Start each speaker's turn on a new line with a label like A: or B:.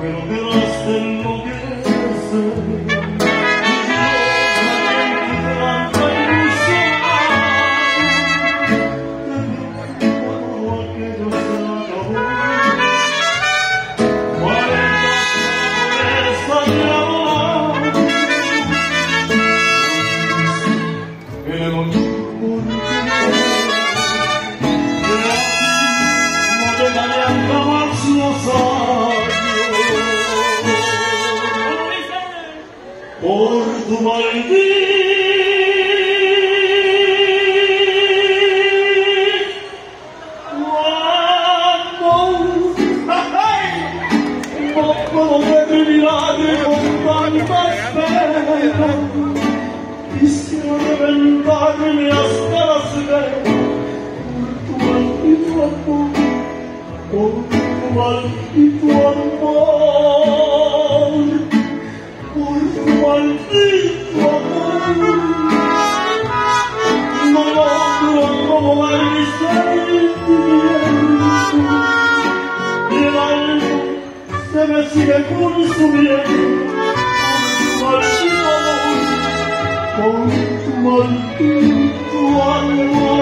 A: pero quedaste enloquecer. Por tu maldito amor, no puedo terminarme con tantas penas. Quisiera reventarme hasta las venas por tu maldito amor, por tu maldito amor, por tu maldito amor. No logro acomodar mis sentimientos y el alma se me sigue consumiendo por tu maldito amor, por tu maldito amor.